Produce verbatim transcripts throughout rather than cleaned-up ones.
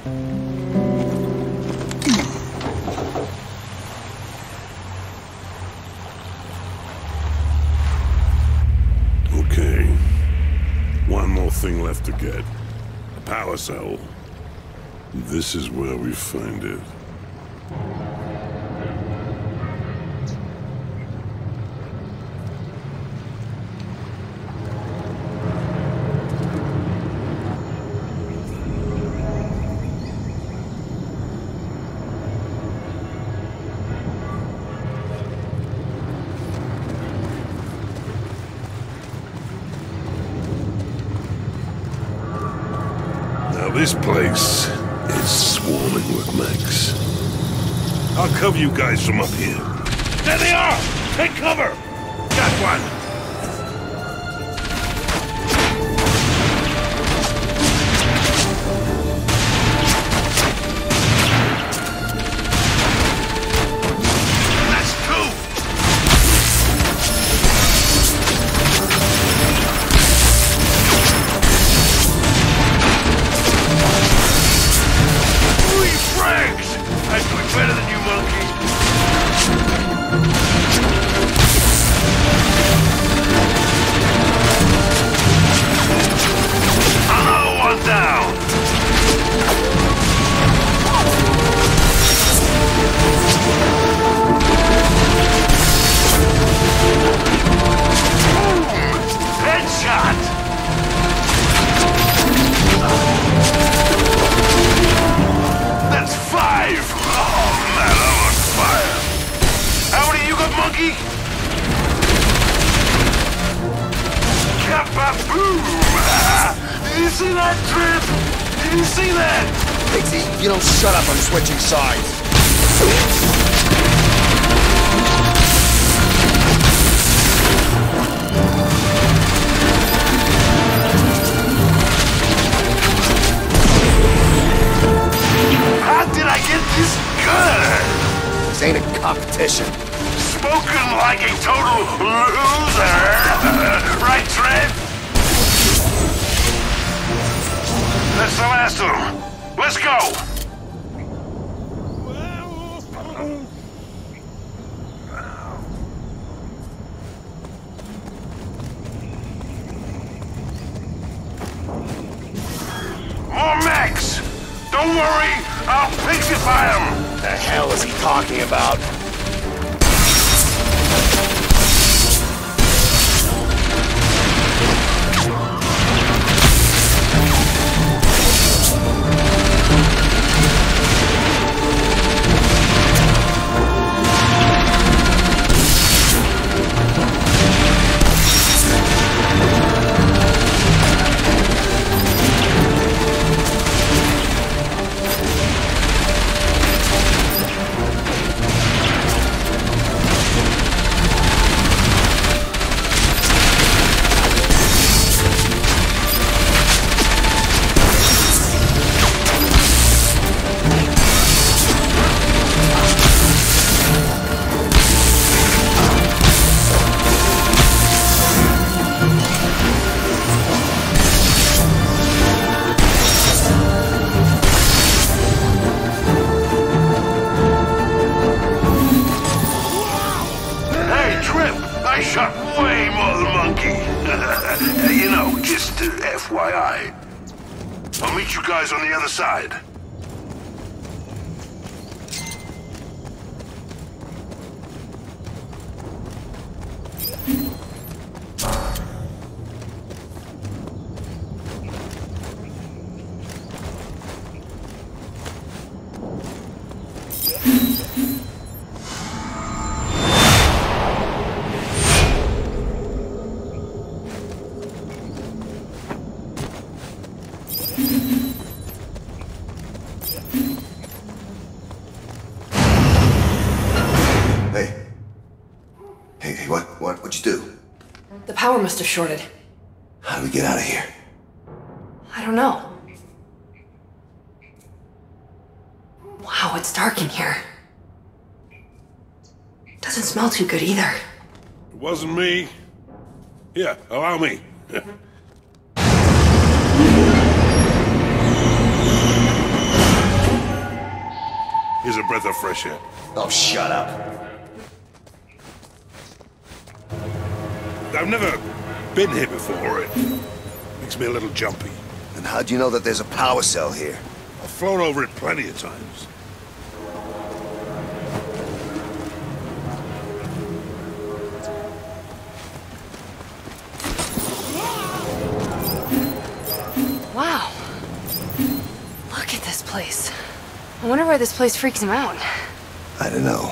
Okay. One more thing left to get. A power cell. This is where we find it. This place is swarming with mechs. I'll cover you guys from up here. There they are! Take cover! Got one! You don't shut up, I'm switching sides. How did I get this good? This ain't a competition. Spoken like a total loser. Right, Trev? That's the last of them. Let's go! More mechs! Don't worry, I'll pixify them! The hell is he talking about? F Y I. I'll meet you guys on the other side. Power must have shorted. How do we get out of here? I don't know. Wow, it's dark in here. Doesn't smell too good either. It wasn't me. Here, allow me. breath of fresh air. Oh, shut up. I've never been here before. It makes me a little jumpy. And how'd you know that there's a power cell here? I've flown over it plenty of times. Wow. Look at this place. I wonder why this place freaks him out. I don't know.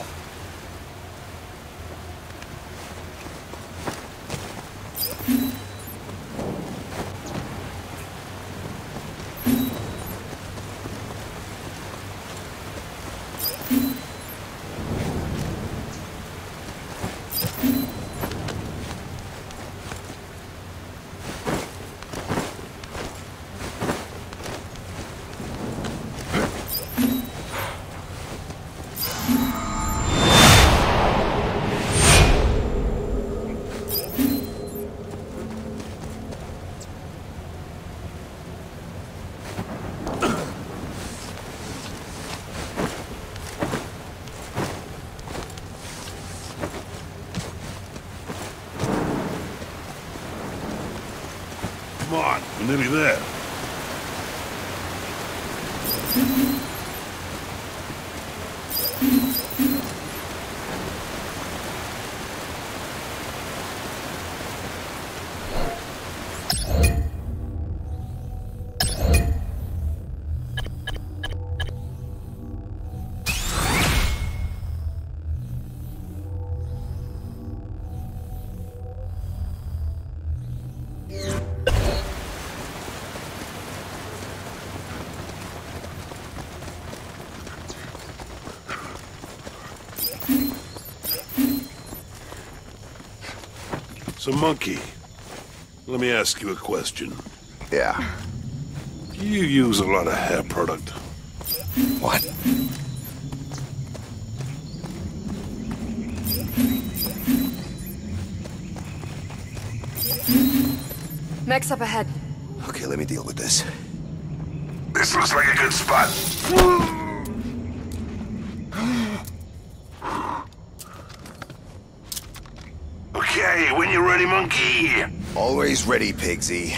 Come on, we're nearly there. So, Monkey, let me ask you a question. Yeah. You use a lot of hair product. What? Mech's up ahead. Okay, let me deal with this. This looks like a good spot. Okay, when you're ready, Monkey. Always ready, Pigsy.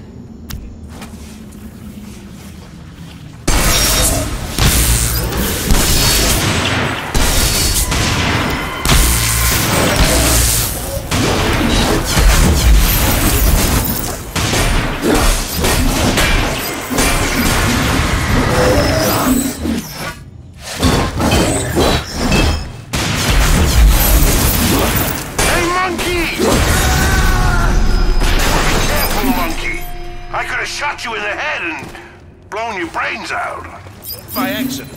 Shot you in the head and blown your brains out. By accident.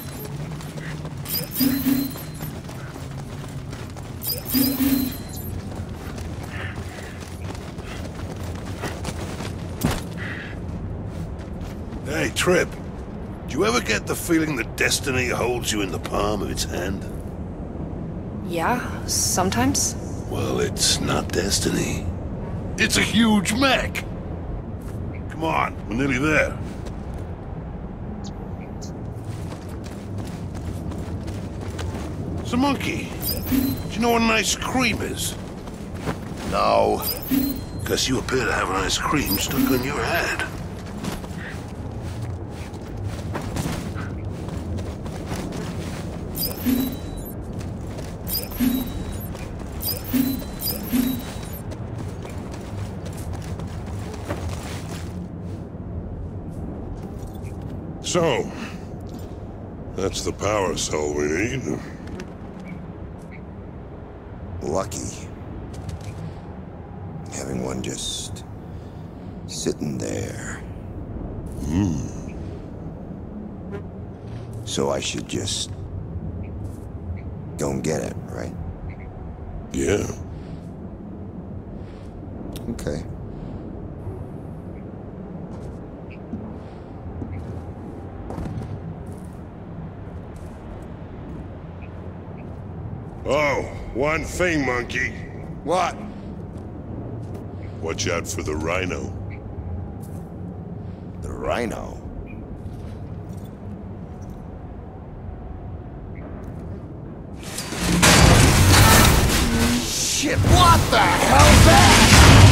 Hey, Trip. Do you ever get the feeling that destiny holds you in the palm of its hand? Yeah, sometimes. Well, it's not destiny. It's a huge mech. Come on, we're nearly there. So, Monkey, do you know what an ice cream is? No. Because you appear to have an ice cream stuck on your head. So, that's the power cell we need. Lucky. Having one just sitting there. Hmm. So I should just go and get it, right? Yeah. Okay. Oh, one thing, Monkey. What? Watch out for the rhino. The rhino? shit! What the hell's that?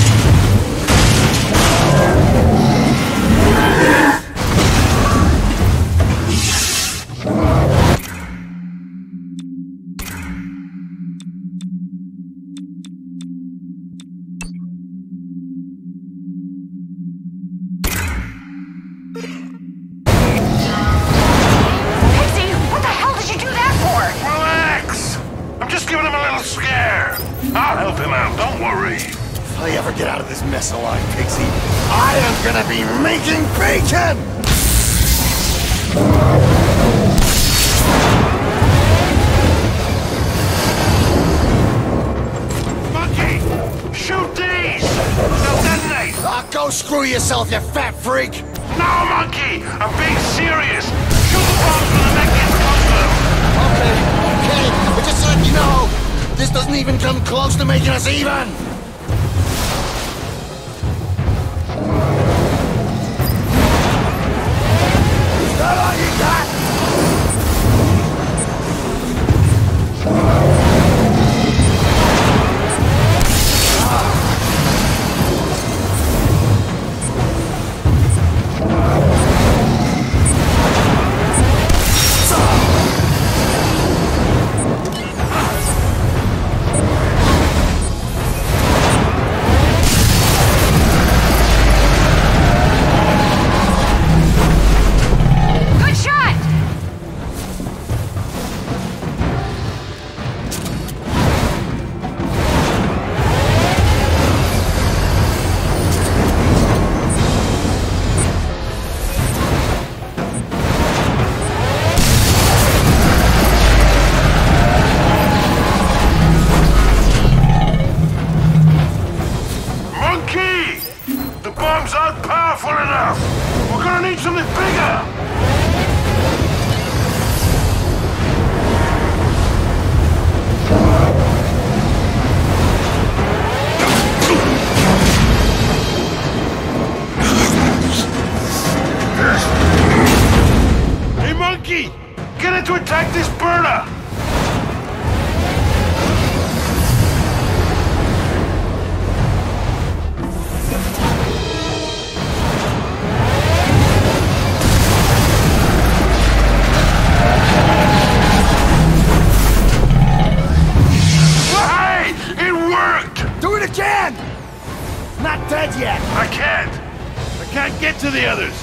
I'll help him out, don't worry. If I ever get out of this mess alive, Pixie, I am gonna be making bacon! Monkey! Shoot these! They'll detonate! Ah, go screw yourself, you fat freak! No, Monkey! I'm being serious! Shoot the bombs when the neck gets close to them! Okay, okay, but just to let you know, this doesn't even come close to making us even! Is that all you got? Get it to attack this burner! Hey! It worked! Do it again! Not dead yet! I can't! I can't get to the others!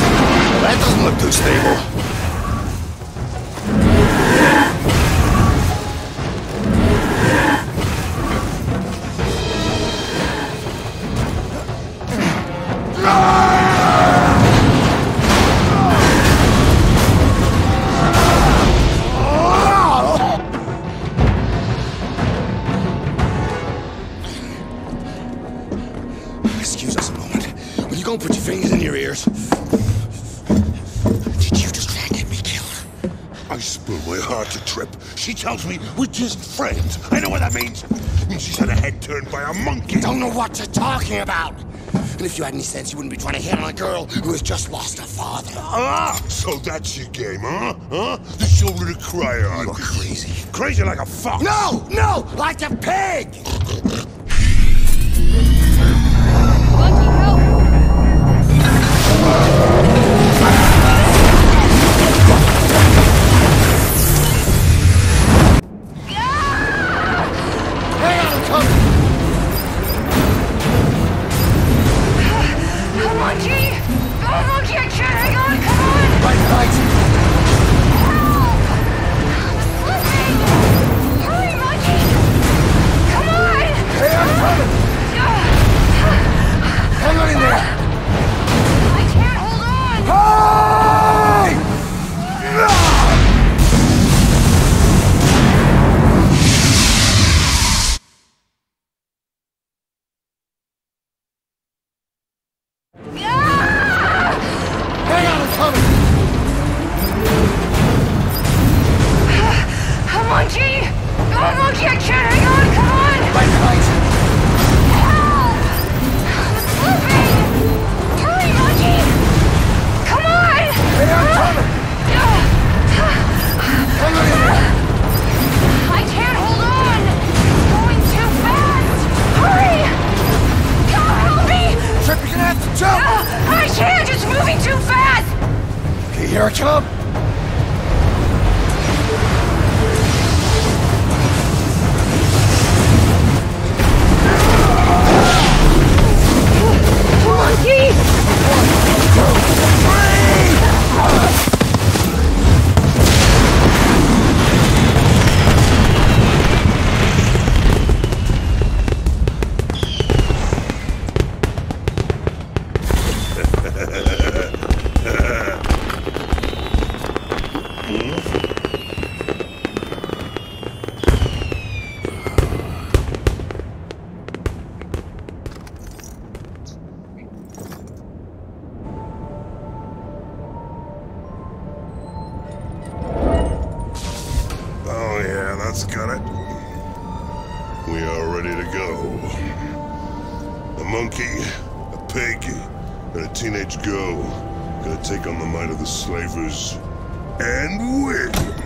Stable. fingers in your ears. Did you just try and get me killed? I spill my heart to Trip. She tells me we're just friends. I know what that means. It means she's had her head turned by a monkey. Don't know what you're talking about. And if you had any sense, you wouldn't be trying to hit on a girl who has just lost her father. Ah, so that's your game, huh? Huh? The shoulder to cry on. You're crazy. Crazy like a fox. No, no, like a pig! Monkey, help! Hang on, I'm coming! Monkey! Oh, monkey, I can't hang on! Come on! Right, right. Help! I'm slipping! Hurry, monkey! Come on! Hey, I'm coming! Hang on in there! I can't hold on! Hey! Hang on, I'm coming! Oh, monkey! Oh, monkey, I can't hang on! Come on! Right, right. Help! I'm slipping! Hurry, monkey! Come on! Hey, I'm coming! Hang on in there! I can't hold on! It's going too fast! Hurry! God, help me! Trip, you're gonna have to jump! I can't! It's moving too fast! Okay, here I come! Monkey! Oh, yeah, that's got it. We are ready to go. A monkey, a pig, and a teenage girl gonna take on the might of the slavers and win.